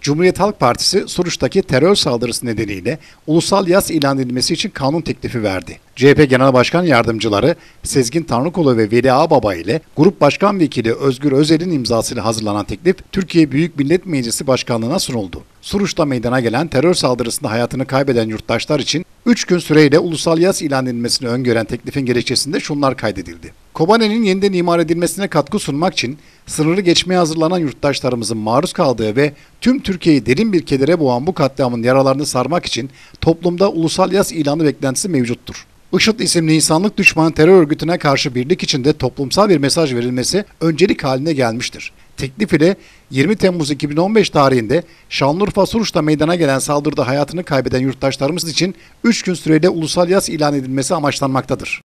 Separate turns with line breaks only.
Cumhuriyet Halk Partisi Suruç'taki terör saldırısı nedeniyle ulusal yas ilan edilmesi için kanun teklifi verdi. CHP Genel Başkan Yardımcıları Sezgin Tanrıkulu ve Veli Ağbaba ile Grup Başkan Vekili Özgür Özel'in imzasıyla hazırlanan teklif Türkiye Büyük Millet Meclisi Başkanlığı'na sunuldu. Suruç'ta meydana gelen terör saldırısında hayatını kaybeden yurttaşlar için 3 gün süreyle ulusal yas ilan edilmesini öngören teklifin gerekçesinde şunlar kaydedildi. Kobane'nin yeniden imar edilmesine katkı sunmak için sınırı geçmeye hazırlanan yurttaşlarımızın maruz kaldığı ve tüm Türkiye'yi derin bir kedere boğan bu katliamın yaralarını sarmak için toplumda ulusal yas ilanı beklentisi mevcuttur. IŞİD isimli insanlık düşmanı terör örgütüne karşı birlik içinde toplumsal bir mesaj verilmesi öncelik haline gelmiştir. Teklif ile 20 Temmuz 2015 tarihinde Şanlıurfa Suruç'ta meydana gelen saldırıda hayatını kaybeden yurttaşlarımız için 3 gün süreyle ulusal yas ilan edilmesi amaçlanmaktadır.